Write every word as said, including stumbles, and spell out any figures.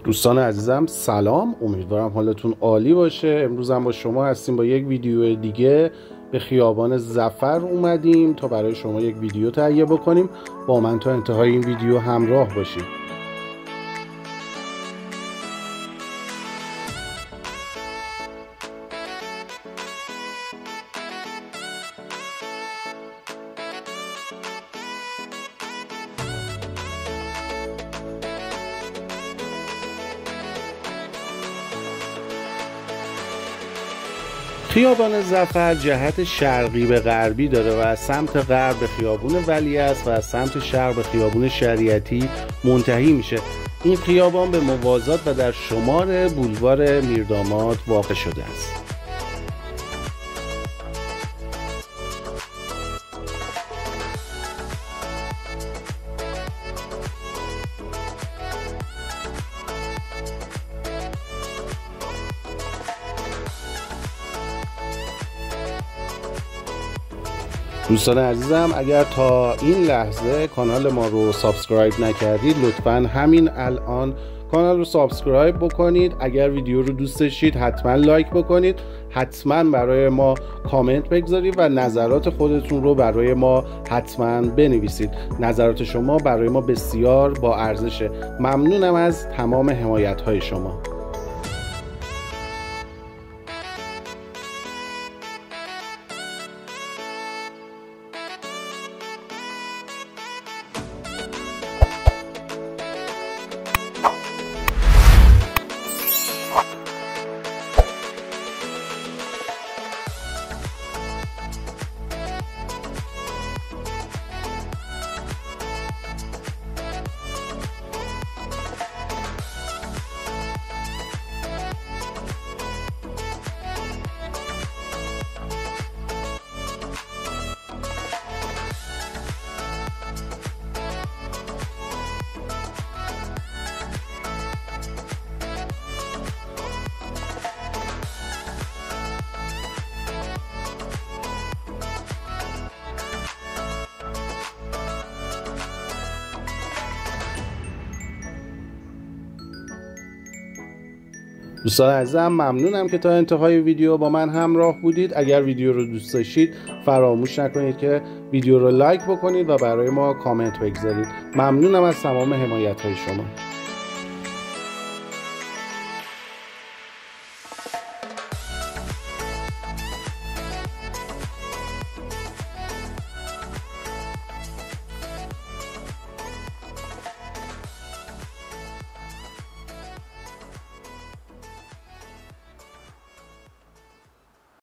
دوستان عزیزم سلام، امیدوارم حالتون عالی باشه. امروز هم با شما هستیم با یک ویدیو دیگه. به خیابان ظفر اومدیم تا برای شما یک ویدیو تهیه بکنیم. با من تا انتهای این ویدیو همراه باشید. خیابان ظفر جهت شرقی به غربی داره و از سمت غرب به خیابون ولیعصر و از سمت شرق به خیابون شریعتی منتهی میشه. این خیابان به موازات و در شمال بولوار میرداماد واقع شده است. دوستان عزیزم، اگر تا این لحظه کانال ما رو سابسکرایب نکردید لطفاً همین الان کانال رو سابسکرایب بکنید. اگر ویدیو رو دوست داشتید حتما لایک بکنید، حتما برای ما کامنت بگذارید و نظرات خودتون رو برای ما حتما بنویسید. نظرات شما برای ما بسیار با ارزشه. ممنونم از تمام حمایت های شما. دوستان عزیزم ممنونم که تا انتهای ویدیو با من همراه بودید. اگر ویدیو رو دوست داشتید فراموش نکنید که ویدیو رو لایک بکنید و برای ما کامنت بگذارید. ممنونم از تمام حمایت های شما.